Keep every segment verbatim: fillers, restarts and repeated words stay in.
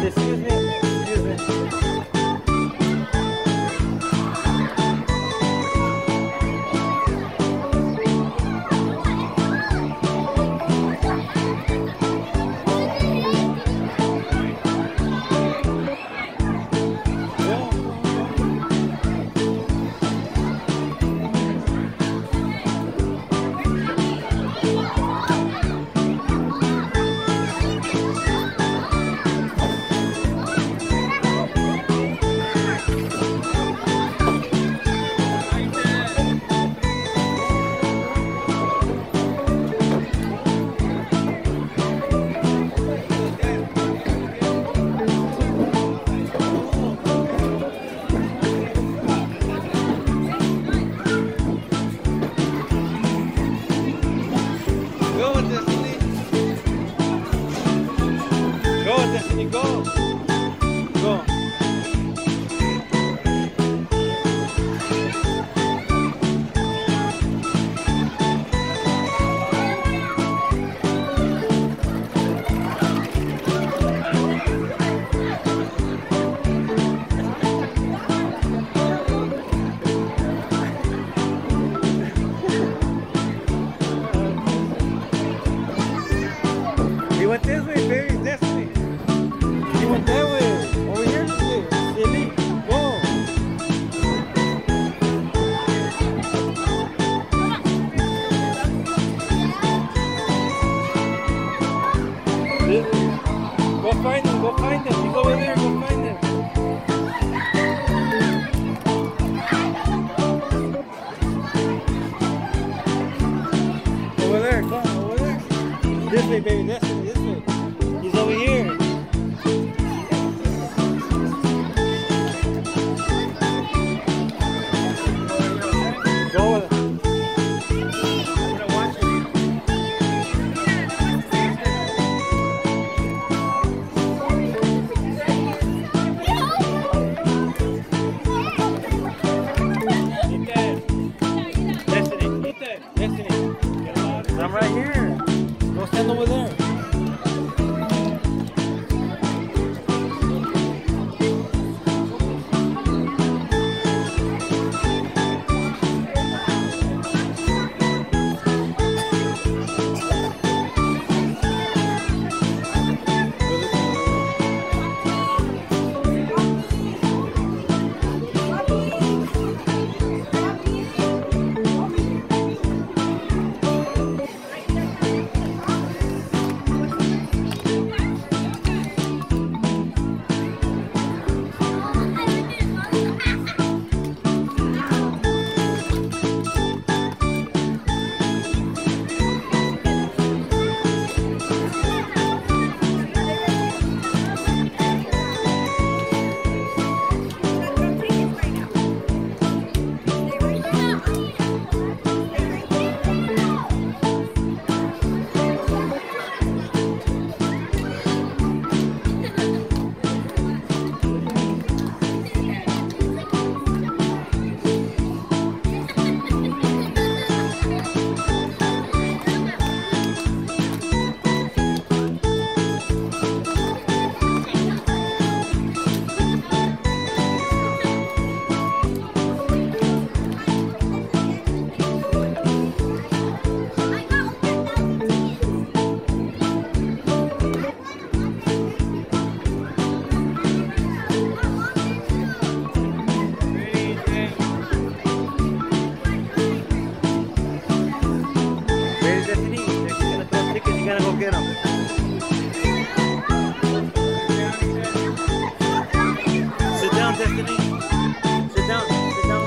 Excuse me. Excuse me. Go. Go. He went this way, baby. This way. He went that way. Over here, look at silly. Go. This way. Go find him. Go find him. He's over there. Go find him. Over there. Come over there. This way, baby. This way. This way. He's over here. Go with him. I'm gonna watch him. Eat that. Destiny. Eat that. Destiny. I'm right here. Go stand over there. Get him. Sit down, Destiny. Sit down. Sit down.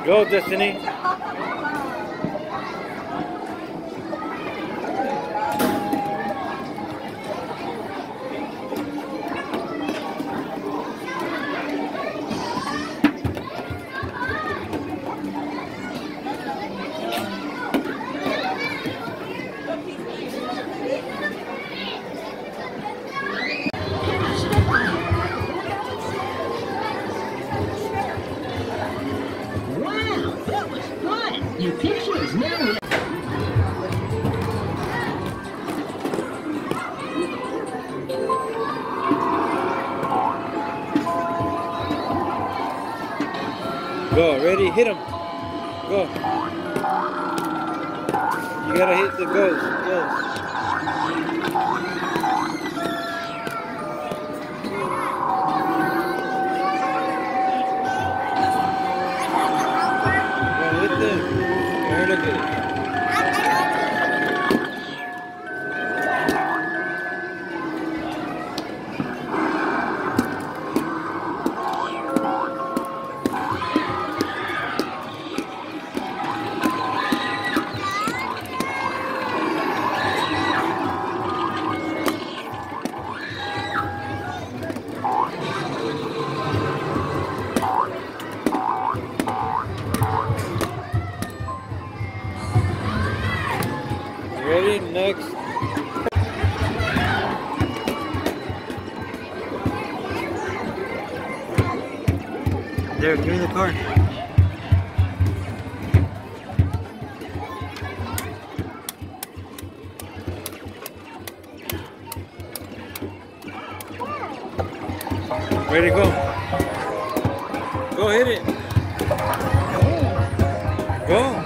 Go, Destiny. Your picture is now in. Go, ready, hit him. Go. You gotta hit the goals. Goals. Go, hit them. Here, look at it. Ready? Next. There, give me the card. Ready, go. Go, hit it. Go.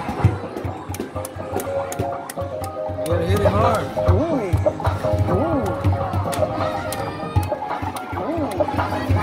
You gotta hit it hard. Ooh. Ooh. Ooh.